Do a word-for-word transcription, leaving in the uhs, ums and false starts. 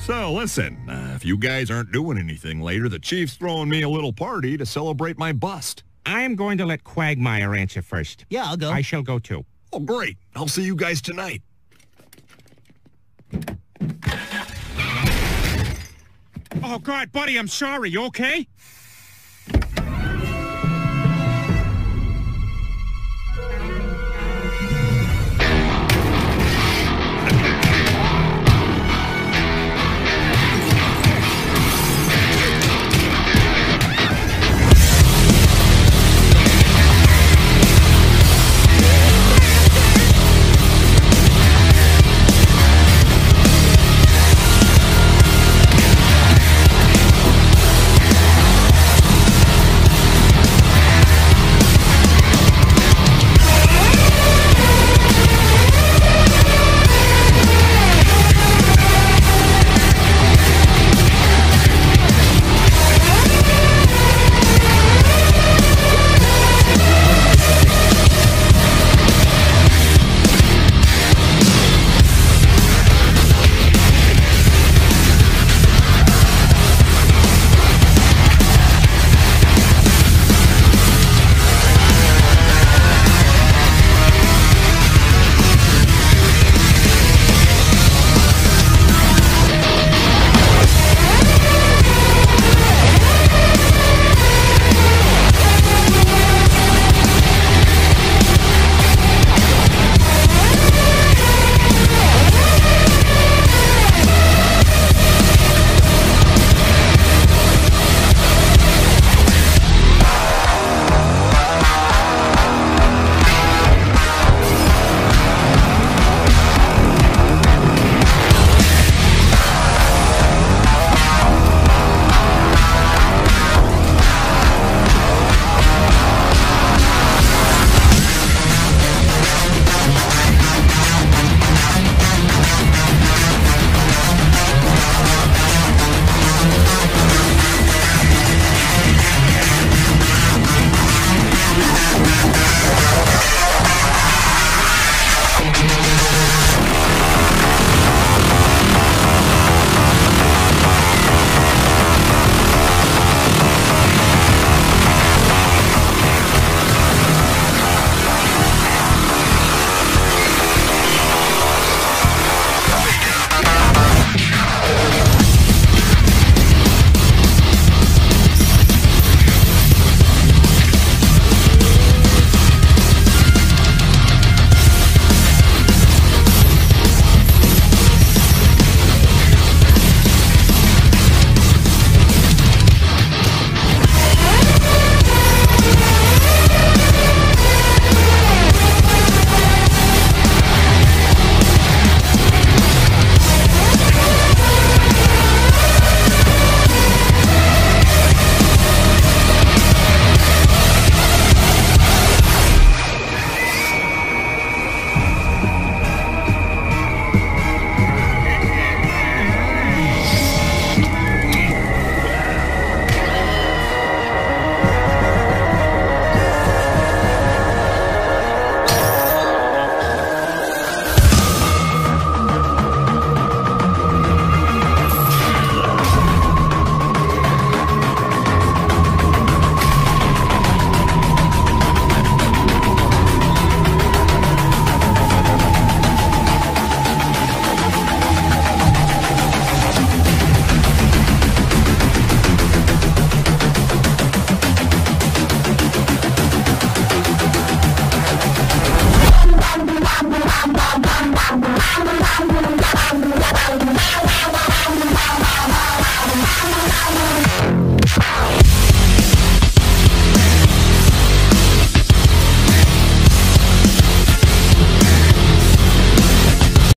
So, listen, uh, if you guys aren't doing anything later, the chief's throwing me a little party to celebrate my bust. I am going to let Quagmire answer first. Yeah, I'll go. I shall go too. Oh, great. I'll see you guys tonight. Oh, God, buddy, I'm sorry. You okay?